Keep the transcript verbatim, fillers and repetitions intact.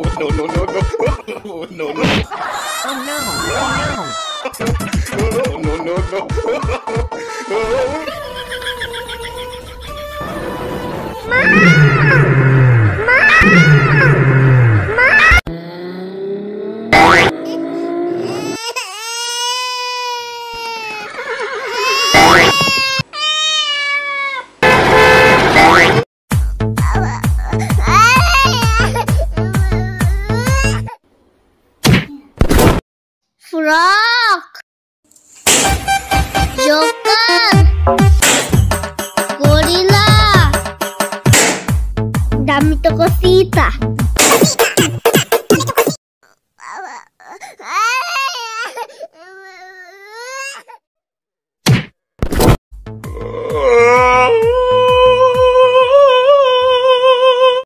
no, no, no, no. Oh, no, no. Oh no! Oh No, no, no, no. Frog, Joker, Gorilla, dami to cosita.